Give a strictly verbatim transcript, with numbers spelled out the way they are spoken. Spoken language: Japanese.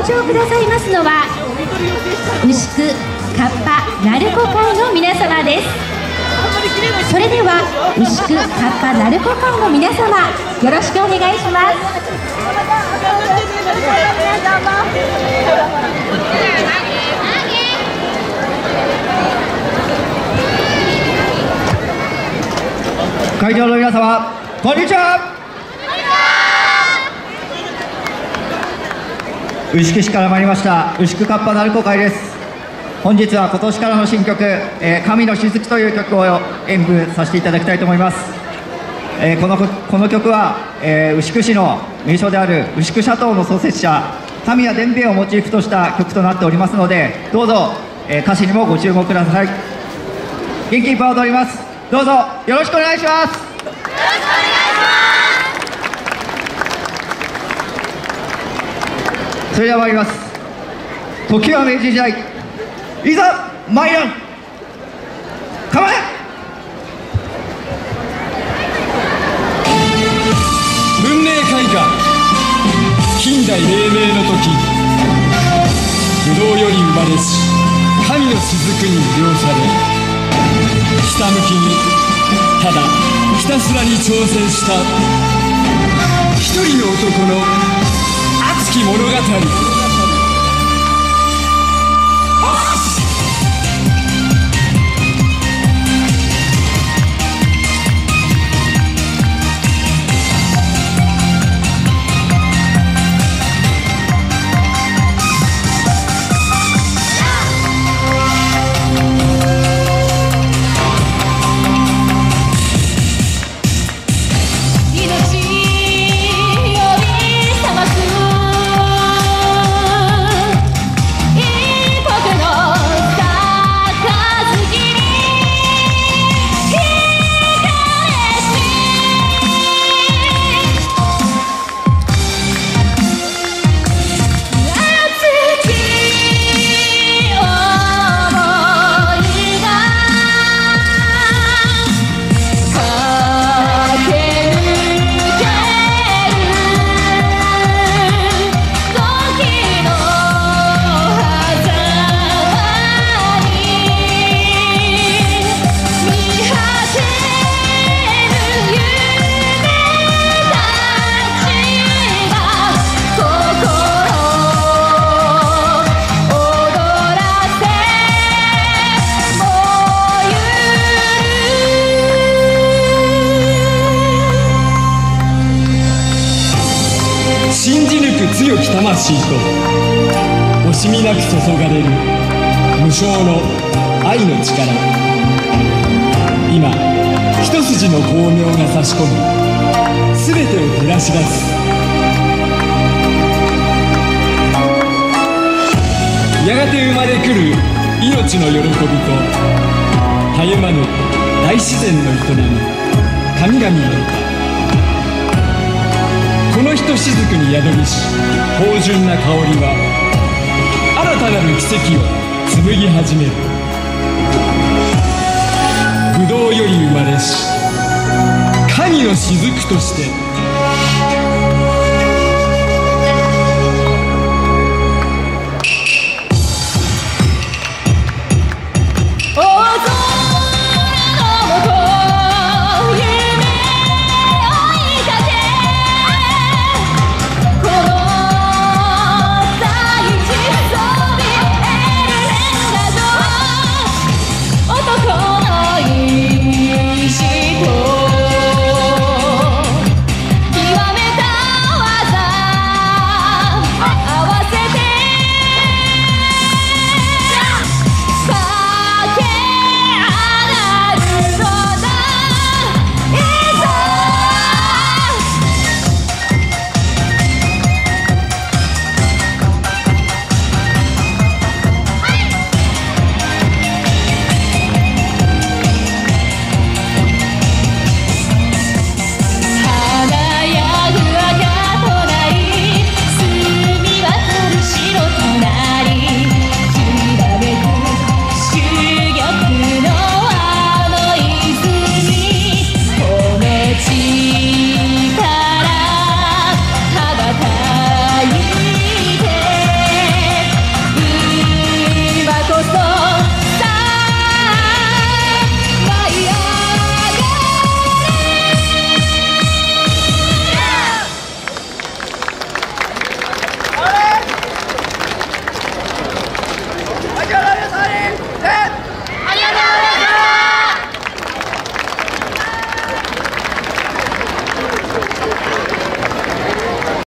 場くださいますのは牛久カッパ鳴子会の皆様です。それでは牛久カッパ鳴子会の皆様、よろしくお願いします。 会場の皆様、こんにちは。牛久市から参りました牛久カッパ鳴子会です。本日は今年からの新曲「えー、神の雫」という曲を演舞させていただきたいと思います。えー、このこの曲は、えー、牛久市の名所である牛久シャトーの創設者神谷伝兵衛をモチーフとした曲となっておりますので、どうぞ、えー、歌詞にもご注目ください。元気いっぱい踊ります。どうぞよろしくお願いします。それでは参ります。時は明治時代、いざ参らん、構え。 文明開化、近代黎明の時、不動より生まれし神の雫に魅了され、ひたむきにただひたすらに挑戦した一人の男の熱き物語。信じ抜く強き魂と惜しみなく注がれる無償の愛の力。今一筋の光明が差し込み、すべてを照らし出す。やがて生まれ来る命の喜びとたゆまぬ大自然の営み、神々の歌。このひとしずくに宿りし芳醇な香りは新たなる奇跡を紡ぎ始める。不動より生まれし神の雫として